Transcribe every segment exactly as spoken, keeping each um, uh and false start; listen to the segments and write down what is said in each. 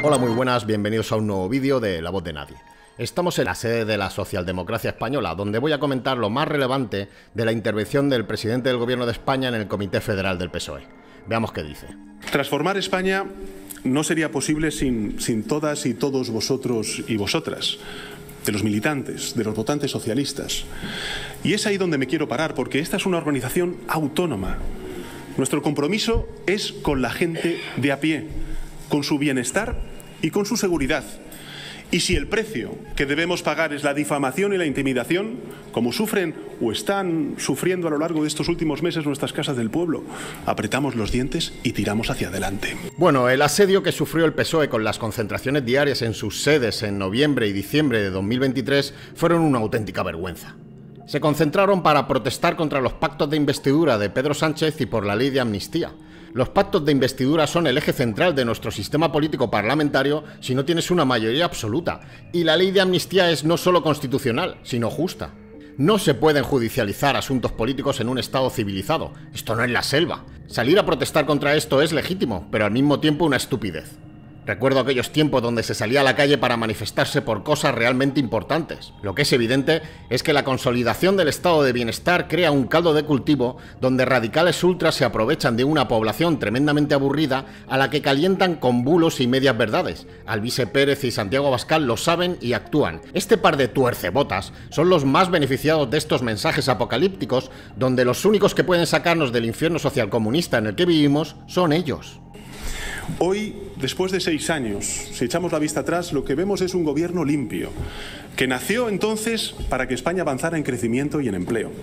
Hola, muy buenas, bienvenidos a un nuevo vídeo de La Voz de Nadie. Estamos en la sede de la socialdemocracia española, donde voy a comentar lo más relevante de la intervención del presidente del Gobierno de España en el Comité Federal del P S O E. Veamos qué dice. Transformar España no sería posible sin, sin todas y todos vosotros y vosotras, de los militantes, de los votantes socialistas. Y es ahí donde me quiero parar, porque esta es una organización autónoma. Nuestro compromiso es con la gente de a pie, con su bienestar y con su seguridad. Y si el precio que debemos pagar es la difamación y la intimidación, como sufren o están sufriendo a lo largo de estos últimos meses nuestras casas del pueblo, apretamos los dientes y tiramos hacia adelante. Bueno, el asedio que sufrió el P S O E con las concentraciones diarias en sus sedes en noviembre y diciembre de dos mil veintitrés fueron una auténtica vergüenza. Se concentraron para protestar contra los pactos de investidura de Pedro Sánchez y por la ley de amnistía. Los pactos de investidura son el eje central de nuestro sistema político parlamentario si no tienes una mayoría absoluta. Y la ley de amnistía es no solo constitucional, sino justa. No se pueden judicializar asuntos políticos en un Estado civilizado. Esto no es la selva. Salir a protestar contra esto es legítimo, pero al mismo tiempo una estupidez. Recuerdo aquellos tiempos donde se salía a la calle para manifestarse por cosas realmente importantes. Lo que es evidente es que la consolidación del estado de bienestar crea un caldo de cultivo donde radicales ultras se aprovechan de una población tremendamente aburrida a la que calientan con bulos y medias verdades. Alvise Pérez y Santiago Abascal lo saben y actúan. Este par de tuercebotas son los más beneficiados de estos mensajes apocalípticos donde los únicos que pueden sacarnos del infierno social comunista en el que vivimos son ellos. Hoy, después de seis años, si echamos la vista atrás, lo que vemos es un gobierno limpio, que nació entonces para que España avanzara en crecimiento y en empleo,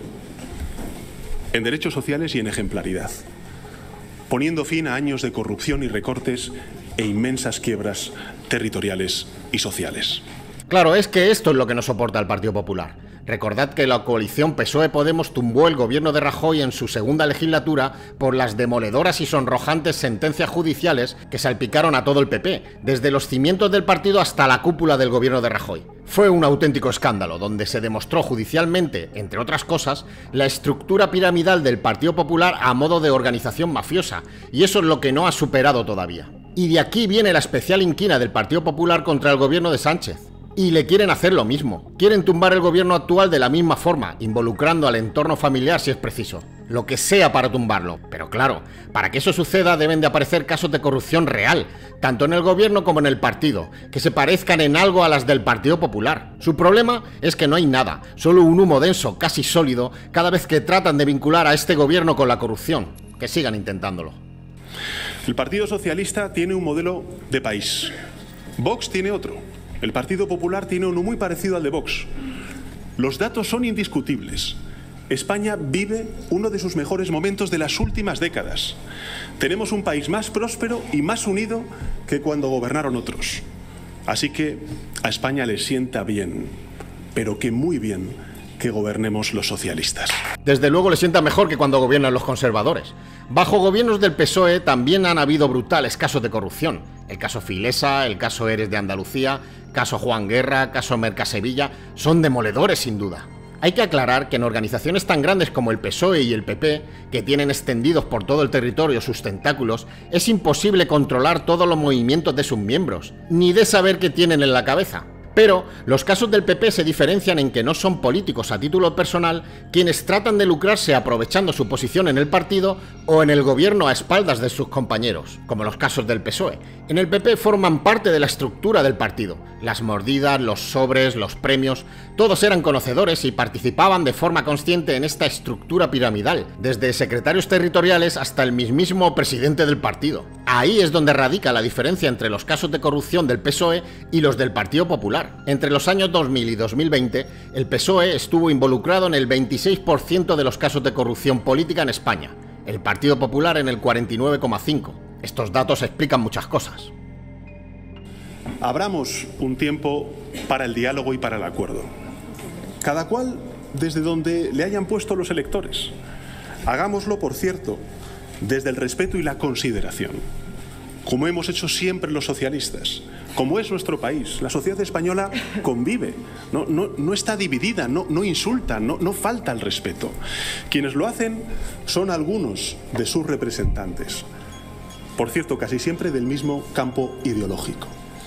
en derechos sociales y en ejemplaridad, poniendo fin a años de corrupción y recortes e inmensas quiebras territoriales y sociales. Claro, es que esto es lo que no soporta el Partido Popular. Recordad que la coalición P S O E-Podemos tumbó el gobierno de Rajoy en su segunda legislatura por las demoledoras y sonrojantes sentencias judiciales que salpicaron a todo el P P, desde los cimientos del partido hasta la cúpula del gobierno de Rajoy. Fue un auténtico escándalo, donde se demostró judicialmente, entre otras cosas, la estructura piramidal del Partido Popular a modo de organización mafiosa, y eso es lo que no ha superado todavía. Y de aquí viene la especial inquina del Partido Popular contra el gobierno de Sánchez. Y le quieren hacer lo mismo. Quieren tumbar el gobierno actual de la misma forma, involucrando al entorno familiar si es preciso. Lo que sea para tumbarlo. Pero claro, para que eso suceda deben de aparecer casos de corrupción real, tanto en el gobierno como en el partido, que se parezcan en algo a las del Partido Popular. Su problema es que no hay nada, solo un humo denso, casi sólido, cada vez que tratan de vincular a este gobierno con la corrupción. Que sigan intentándolo. El Partido Socialista tiene un modelo de país. Vox tiene otro. El Partido Popular tiene uno muy parecido al de Vox. Los datos son indiscutibles. España vive uno de sus mejores momentos de las últimas décadas. Tenemos un país más próspero y más unido que cuando gobernaron otros. Así que a España le sienta bien, pero que muy bien, que gobernemos los socialistas. Desde luego le sienta mejor que cuando gobiernan los conservadores. Bajo gobiernos del P S O E también han habido brutales casos de corrupción. El caso Filesa, el caso Eres de Andalucía, caso Juan Guerra, caso Mercasevilla, son demoledores sin duda. Hay que aclarar que en organizaciones tan grandes como el P S O E y el P P, que tienen extendidos por todo el territorio sus tentáculos, es imposible controlar todos los movimientos de sus miembros, ni de saber qué tienen en la cabeza. Pero los casos del P P se diferencian en que no son políticos a título personal quienes tratan de lucrarse aprovechando su posición en el partido o en el gobierno a espaldas de sus compañeros, como los casos del P S O E. En el P P forman parte de la estructura del partido. Las mordidas, los sobres, los premios, todos eran conocedores y participaban de forma consciente en esta estructura piramidal, desde secretarios territoriales hasta el mismísimo presidente del partido. Ahí es donde radica la diferencia entre los casos de corrupción del P S O E y los del Partido Popular. Entre los años dos mil y dos mil veinte, el P S O E estuvo involucrado en el veintiséis por ciento de los casos de corrupción política en España, el Partido Popular en el cuarenta y nueve coma cinco por ciento. Estos datos explican muchas cosas. Abramos un tiempo para el diálogo y para el acuerdo. Cada cual desde donde le hayan puesto los electores. Hagámoslo, por cierto, desde el respeto y la consideración, como hemos hecho siempre los socialistas, como es nuestro país. La sociedad española convive, no, no, no está dividida, no, no insulta, no, no falta el respeto. Quienes lo hacen son algunos de sus representantes, por cierto, casi siempre del mismo campo ideológico.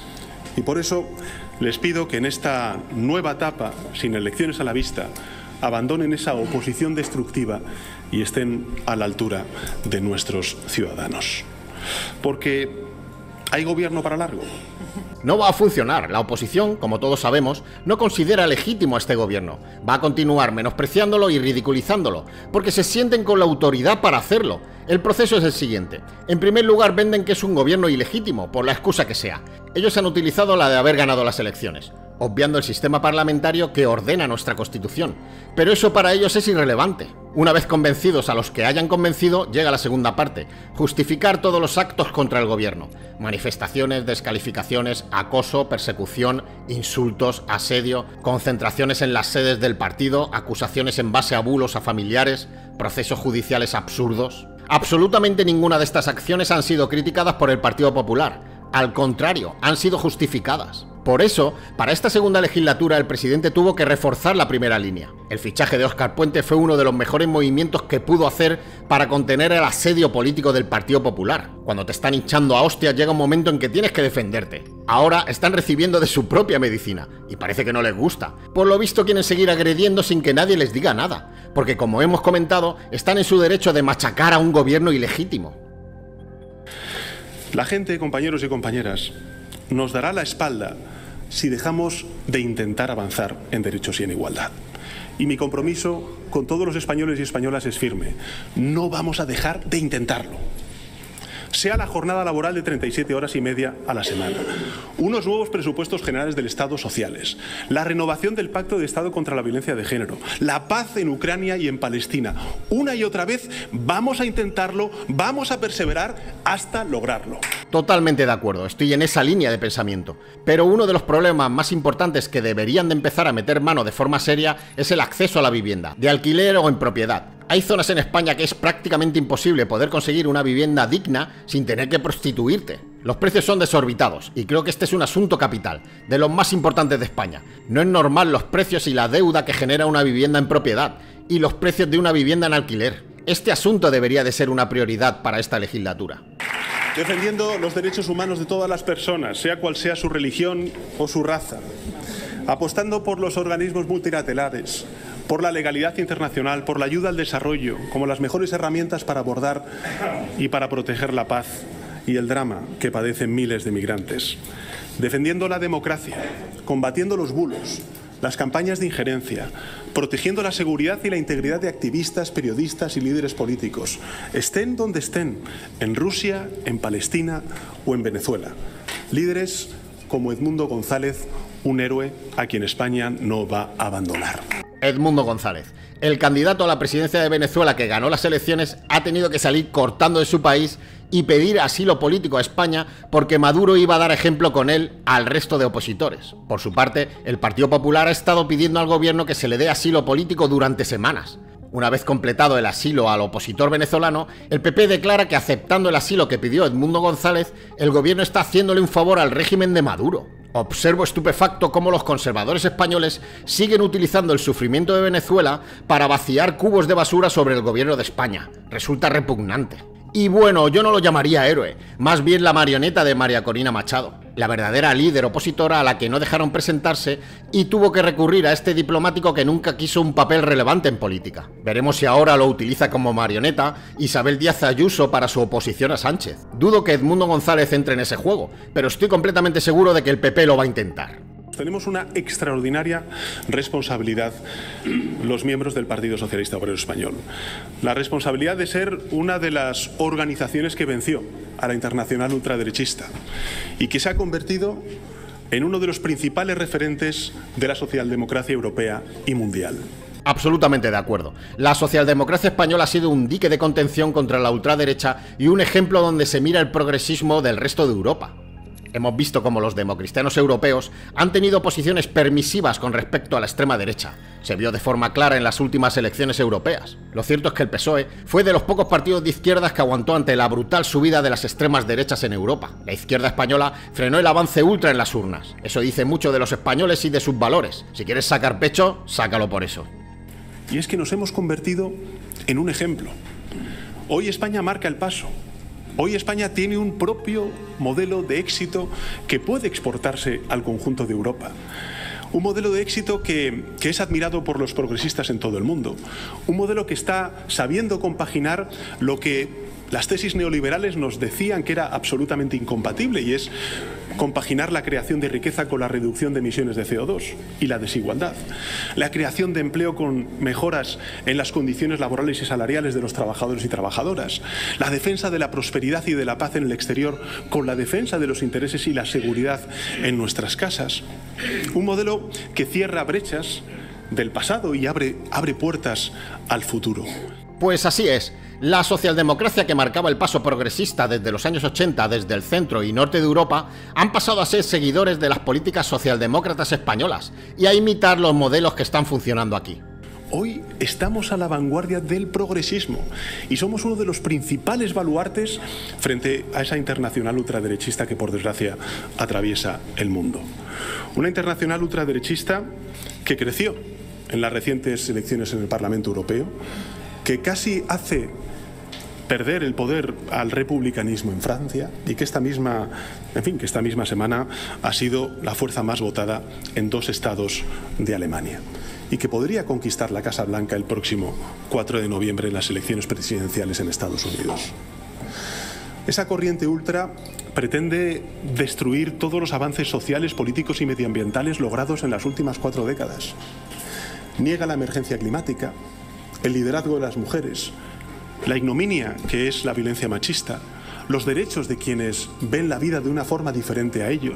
Y por eso les pido que en esta nueva etapa, sin elecciones a la vista, abandonen esa oposición destructiva y estén a la altura de nuestros ciudadanos. Porque hay gobierno para largo. No va a funcionar. La oposición, como todos sabemos, no considera legítimo a este gobierno. Va a continuar menospreciándolo y ridiculizándolo, porque se sienten con la autoridad para hacerlo. El proceso es el siguiente. En primer lugar, venden que es un gobierno ilegítimo, por la excusa que sea. Ellos han utilizado la de haber ganado las elecciones, obviando el sistema parlamentario que ordena nuestra Constitución. Pero eso para ellos es irrelevante. Una vez convencidos a los que hayan convencido, llega la segunda parte: justificar todos los actos contra el gobierno. Manifestaciones, descalificaciones, acoso, persecución, insultos, asedio, concentraciones en las sedes del partido, acusaciones en base a bulos a familiares, procesos judiciales absurdos. Absolutamente ninguna de estas acciones han sido criticadas por el Partido Popular. Al contrario, han sido justificadas. Por eso, para esta segunda legislatura el presidente tuvo que reforzar la primera línea. El fichaje de Óscar Puente fue uno de los mejores movimientos que pudo hacer para contener el asedio político del Partido Popular. Cuando te están hinchando a hostias llega un momento en que tienes que defenderte. Ahora están recibiendo de su propia medicina, y parece que no les gusta. Por lo visto quieren seguir agrediendo sin que nadie les diga nada, porque como hemos comentado, están en su derecho de machacar a un gobierno ilegítimo. La gente, compañeros y compañeras, nos dará la espalda si dejamos de intentar avanzar en derechos y en igualdad. Y mi compromiso con todos los españoles y españolas es firme. No vamos a dejar de intentarlo. Sea la jornada laboral de treinta y siete horas y media a la semana, unos nuevos presupuestos generales del Estado sociales, la renovación del Pacto de Estado contra la violencia de género, la paz en Ucrania y en Palestina. Una y otra vez vamos a intentarlo, vamos a perseverar hasta lograrlo. Totalmente de acuerdo, estoy en esa línea de pensamiento. Pero uno de los problemas más importantes que deberían de empezar a meter mano de forma seria es el acceso a la vivienda, de alquiler o en propiedad. Hay zonas en España que es prácticamente imposible poder conseguir una vivienda digna sin tener que prostituirte. Los precios son desorbitados y creo que este es un asunto capital, de los más importantes de España. No es normal los precios y la deuda que genera una vivienda en propiedad y los precios de una vivienda en alquiler. Este asunto debería de ser una prioridad para esta legislatura. Defendiendo los derechos humanos de todas las personas, sea cual sea su religión o su raza. Apostando por los organismos multilaterales, por la legalidad internacional, por la ayuda al desarrollo, como las mejores herramientas para abordar y para proteger la paz y el drama que padecen miles de migrantes. Defendiendo la democracia, combatiendo los bulos, las campañas de injerencia, protegiendo la seguridad y la integridad de activistas, periodistas y líderes políticos, estén donde estén, en Rusia, en Palestina o en Venezuela. Líderes como Edmundo González, un héroe a quien España no va a abandonar. Edmundo González, el candidato a la presidencia de Venezuela que ganó las elecciones, ha tenido que salir cortando de su país y pedir asilo político a España porque Maduro iba a dar ejemplo con él al resto de opositores. Por su parte, el Partido Popular ha estado pidiendo al gobierno que se le dé asilo político durante semanas. Una vez completado el asilo al opositor venezolano, el P P declara que aceptando el asilo que pidió Edmundo González, el gobierno está haciéndole un favor al régimen de Maduro. Observo estupefacto cómo los conservadores españoles siguen utilizando el sufrimiento de Venezuela para vaciar cubos de basura sobre el gobierno de España. Resulta repugnante. Y bueno, yo no lo llamaría héroe, más bien la marioneta de María Corina Machado, la verdadera líder opositora a la que no dejaron presentarse y tuvo que recurrir a este diplomático que nunca quiso un papel relevante en política. Veremos si ahora lo utiliza como marioneta Isabel Díaz Ayuso para su oposición a Sánchez. Dudo que Edmundo González entre en ese juego, pero estoy completamente seguro de que el P P lo va a intentar. Tenemos una extraordinaria responsabilidad los miembros del Partido Socialista Obrero Español. La responsabilidad de ser una de las organizaciones que venció a la internacional ultraderechista y que se ha convertido en uno de los principales referentes de la socialdemocracia europea y mundial. Absolutamente de acuerdo. La socialdemocracia española ha sido un dique de contención contra la ultraderecha y un ejemplo donde se mira el progresismo del resto de Europa. Hemos visto cómo los democristianos europeos han tenido posiciones permisivas con respecto a la extrema derecha. Se vio de forma clara en las últimas elecciones europeas. Lo cierto es que el P S O E fue de los pocos partidos de izquierdas que aguantó ante la brutal subida de las extremas derechas en Europa. La izquierda española frenó el avance ultra en las urnas. Eso dice mucho de los españoles y de sus valores. Si quieres sacar pecho, sácalo por eso. Y es que nos hemos convertido en un ejemplo. Hoy España marca el paso. Hoy España tiene un propio modelo de éxito que puede exportarse al conjunto de Europa. Un modelo de éxito que, que es admirado por los progresistas en todo el mundo. Un modelo que está sabiendo compaginar lo que las tesis neoliberales nos decían que era absolutamente incompatible, y es compaginar la creación de riqueza con la reducción de emisiones de C O dos y la desigualdad. La creación de empleo con mejoras en las condiciones laborales y salariales de los trabajadores y trabajadoras. La defensa de la prosperidad y de la paz en el exterior con la defensa de los intereses y la seguridad en nuestras casas. Un modelo que cierra brechas del pasado y abre, abre puertas al futuro. Pues así es. La socialdemocracia que marcaba el paso progresista desde los años ochenta desde el centro y norte de Europa han pasado a ser seguidores de las políticas socialdemócratas españolas y a imitar los modelos que están funcionando aquí. Hoy estamos a la vanguardia del progresismo y somos uno de los principales baluartes frente a esa internacional ultraderechista que, por desgracia, atraviesa el mundo. Una internacional ultraderechista que creció en las recientes elecciones en el Parlamento Europeo, que casi hace perder el poder al republicanismo en Francia y que esta misma, en fin, que esta misma semana ha sido la fuerza más votada en dos estados de Alemania y que podría conquistar la Casa Blanca el próximo cuatro de noviembre en las elecciones presidenciales en Estados Unidos. Esa corriente ultra pretende destruir todos los avances sociales, políticos y medioambientales logrados en las últimas cuatro décadas. Niega la emergencia climática, el liderazgo de las mujeres, la ignominia que es la violencia machista, los derechos de quienes ven la vida de una forma diferente a ellos.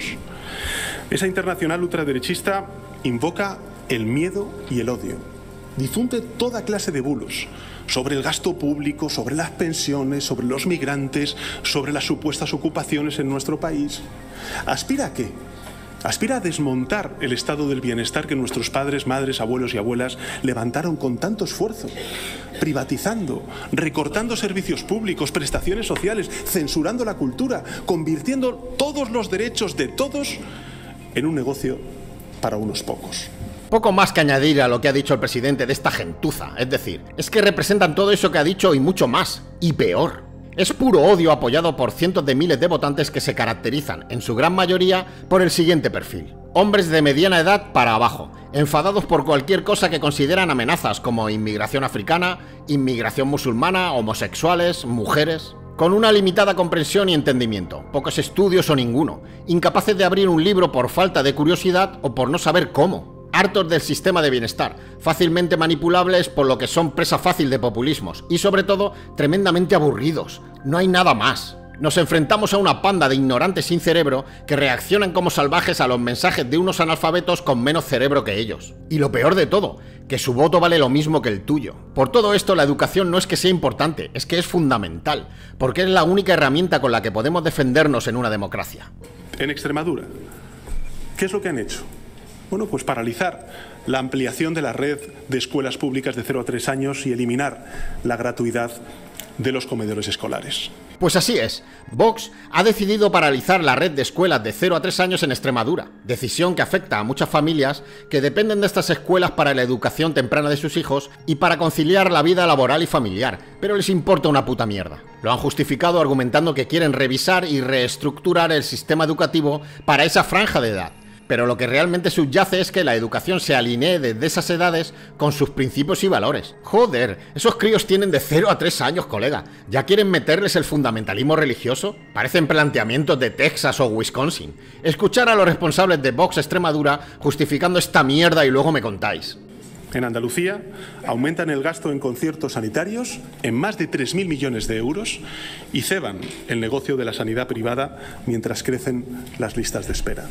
Esa internacional ultraderechista invoca el miedo y el odio. Difunde toda clase de bulos sobre el gasto público, sobre las pensiones, sobre los migrantes, sobre las supuestas ocupaciones en nuestro país. ¿Aspira a qué? Aspira a desmontar el estado del bienestar que nuestros padres, madres, abuelos y abuelas levantaron con tanto esfuerzo, privatizando, recortando servicios públicos, prestaciones sociales, censurando la cultura, convirtiendo todos los derechos de todos en un negocio para unos pocos. Poco más que añadir a lo que ha dicho el presidente de esta gentuza, es decir, es que representan todo eso que ha dicho y mucho más, y peor. Es puro odio apoyado por cientos de miles de votantes que se caracterizan, en su gran mayoría, por el siguiente perfil. Hombres de mediana edad para abajo, enfadados por cualquier cosa que consideran amenazas como inmigración africana, inmigración musulmana, homosexuales, mujeres. Con una limitada comprensión y entendimiento, pocos estudios o ninguno, incapaces de abrir un libro por falta de curiosidad o por no saber cómo. Hartos del sistema de bienestar, fácilmente manipulables por lo que son presa fácil de populismos y sobre todo tremendamente aburridos. No hay nada más. Nos enfrentamos a una panda de ignorantes sin cerebro que reaccionan como salvajes a los mensajes de unos analfabetos con menos cerebro que ellos. Y lo peor de todo, que su voto vale lo mismo que el tuyo. Por todo esto, la educación no es que sea importante, es que es fundamental, porque es la única herramienta con la que podemos defendernos en una democracia. En Extremadura, ¿qué es lo que han hecho? Bueno, pues paralizar la ampliación de la red de escuelas públicas de cero a tres años y eliminar la gratuidad de los comedores escolares. Pues así es, Vox ha decidido paralizar la red de escuelas de cero a tres años en Extremadura, decisión que afecta a muchas familias que dependen de estas escuelas para la educación temprana de sus hijos y para conciliar la vida laboral y familiar, pero les importa una puta mierda. Lo han justificado argumentando que quieren revisar y reestructurar el sistema educativo para esa franja de edad. Pero lo que realmente subyace es que la educación se alinee desde esas edades con sus principios y valores. Joder, esos críos tienen de cero a tres años, colega. ¿Ya quieren meterles el fundamentalismo religioso? Parecen planteamientos de Texas o Wisconsin. Escuchar a los responsables de Vox Extremadura justificando esta mierda y luego me contáis. En Andalucía aumentan el gasto en conciertos sanitarios en más de tres mil millones de euros y ceban el negocio de la sanidad privada mientras crecen las listas de espera.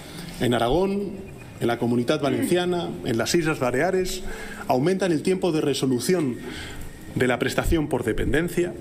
En Aragón, en la Comunidad Valenciana, en las Islas Baleares, aumentan el tiempo de resolución de la prestación por dependencia.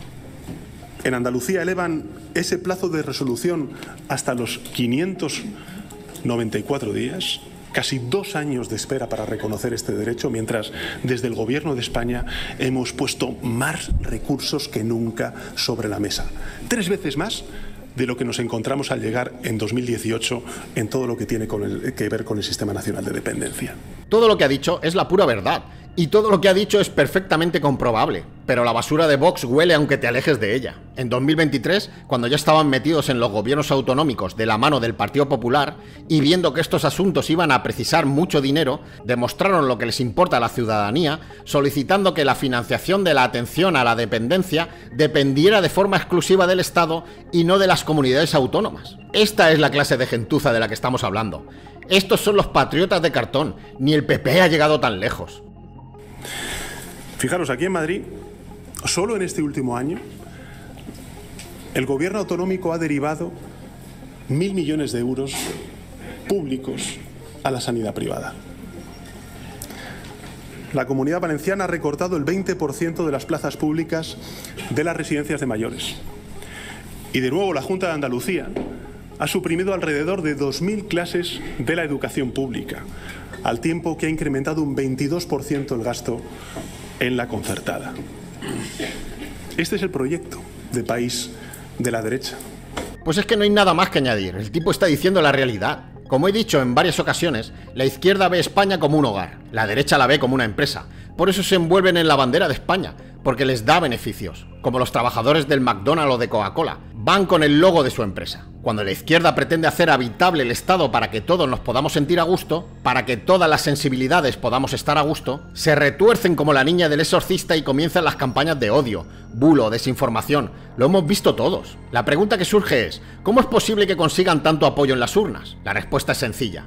En Andalucía elevan ese plazo de resolución hasta los quinientos noventa y cuatro días, casi dos años de espera para reconocer este derecho, mientras desde el Gobierno de España hemos puesto más recursos que nunca sobre la mesa. Tres veces más de lo que nos encontramos al llegar en dos mil dieciocho en todo lo que tiene con el, que ver con el Sistema Nacional de Dependencia. Todo lo que ha dicho es la pura verdad, Y todo lo que ha dicho es perfectamente comprobable, pero la basura de Vox huele aunque te alejes de ella. En dos mil veintitrés, cuando ya estaban metidos en los gobiernos autonómicos de la mano del Partido Popular y viendo que estos asuntos iban a precisar mucho dinero, demostraron lo que les importa a la ciudadanía, solicitando que la financiación de la atención a la dependencia dependiera de forma exclusiva del Estado y no de las comunidades autónomas. Esta es la clase de gentuza de la que estamos hablando. Estos son los patriotas de cartón, ni el P P ha llegado tan lejos. Fijaros, aquí en Madrid, solo en este último año, el gobierno autonómico ha derivado mil millones de euros públicos a la sanidad privada. La Comunidad Valenciana ha recortado el veinte por ciento de las plazas públicas de las residencias de mayores. Y de nuevo la Junta de Andalucía ha suprimido alrededor de dos mil clases de la educación pública, al tiempo que ha incrementado un veintidós por ciento el gasto en la concertada. Este es el proyecto de país de la derecha. Pues es que no hay nada más que añadir, el tipo está diciendo la realidad. Como he dicho en varias ocasiones, la izquierda ve España como un hogar, la derecha la ve como una empresa. Por eso se envuelven en la bandera de España, porque les da beneficios, como los trabajadores del McDonald's o de Coca-Cola. Van con el logo de su empresa. Cuando la izquierda pretende hacer habitable el Estado para que todos nos podamos sentir a gusto, para que todas las sensibilidades podamos estar a gusto, se retuercen como la niña del exorcista y comienzan las campañas de odio, bulo, desinformación. Lo hemos visto todos. La pregunta que surge es, ¿cómo es posible que consigan tanto apoyo en las urnas? La respuesta es sencilla.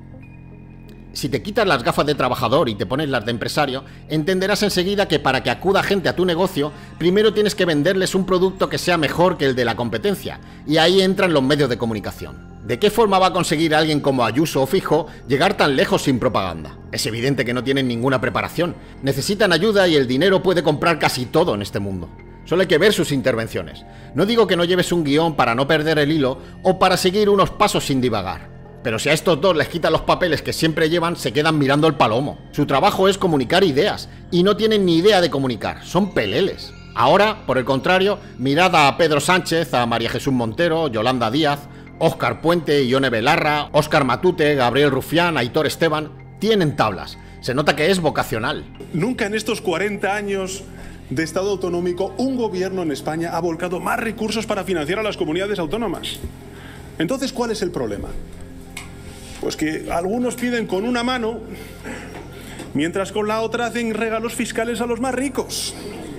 Si te quitas las gafas de trabajador y te pones las de empresario, entenderás enseguida que para que acuda gente a tu negocio, primero tienes que venderles un producto que sea mejor que el de la competencia, y ahí entran los medios de comunicación. ¿De qué forma va a conseguir alguien como Ayuso o Feijóo llegar tan lejos sin propaganda? Es evidente que no tienen ninguna preparación, necesitan ayuda y el dinero puede comprar casi todo en este mundo. Solo hay que ver sus intervenciones. No digo que no lleves un guión para no perder el hilo o para seguir unos pasos sin divagar. Pero si a estos dos les quitan los papeles que siempre llevan, se quedan mirando el palomo. Su trabajo es comunicar ideas, y no tienen ni idea de comunicar, son peleles. Ahora, por el contrario, mirad a Pedro Sánchez, a María Jesús Montero, Yolanda Díaz, Óscar Puente, Ione Belarra, Óscar Matute, Gabriel Rufián, Aitor Esteban. Tienen tablas, se nota que es vocacional. Nunca en estos cuarenta años de Estado autonómico un gobierno en España ha volcado más recursos para financiar a las comunidades autónomas. Entonces, ¿cuál es el problema? Pues que algunos piden con una mano, mientras con la otra hacen regalos fiscales a los más ricos.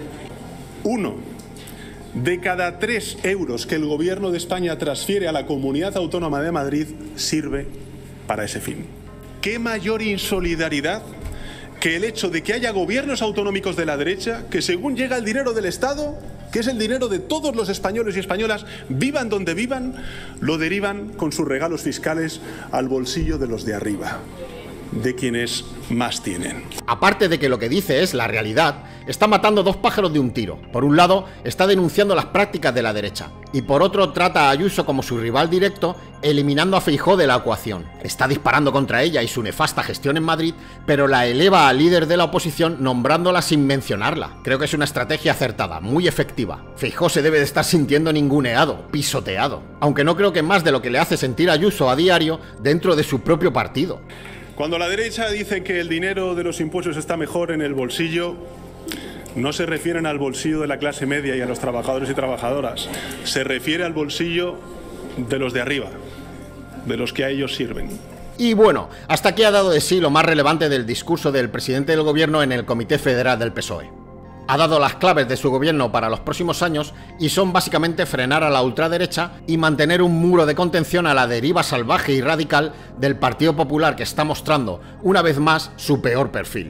Uno de cada tres euros que el Gobierno de España transfiere a la Comunidad Autónoma de Madrid sirve para ese fin. ¿Qué mayor insolidaridad que el hecho de que haya gobiernos autonómicos de la derecha que, según llega el dinero del Estado, que es el dinero de todos los españoles y españolas, vivan donde vivan, lo derivan con sus regalos fiscales al bolsillo de los de arriba, de quienes más tienen? Aparte de que lo que dice es la realidad, está matando dos pájaros de un tiro. Por un lado, está denunciando las prácticas de la derecha, y por otro trata a Ayuso como su rival directo, eliminando a Feijóo de la ecuación. Está disparando contra ella y su nefasta gestión en Madrid, pero la eleva a líder de la oposición nombrándola sin mencionarla. Creo que es una estrategia acertada, muy efectiva. Feijóo se debe de estar sintiendo ninguneado, pisoteado, aunque no creo que más de lo que le hace sentir a Ayuso a diario dentro de su propio partido. Cuando la derecha dice que el dinero de los impuestos está mejor en el bolsillo, no se refieren al bolsillo de la clase media y a los trabajadores y trabajadoras, se refiere al bolsillo de los de arriba, de los que a ellos sirven. Y bueno, hasta aquí ha dado de sí lo más relevante del discurso del presidente del gobierno en el Comité Federal del P S O E. Ha dado las claves de su gobierno para los próximos años y son básicamente frenar a la ultraderecha y mantener un muro de contención a la deriva salvaje y radical del Partido Popular, que está mostrando, una vez más, su peor perfil.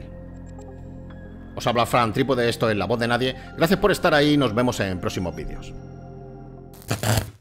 Os habla Fran Trípode, esto es La Voz de Nadie. Gracias por estar ahí y nos vemos en próximos vídeos.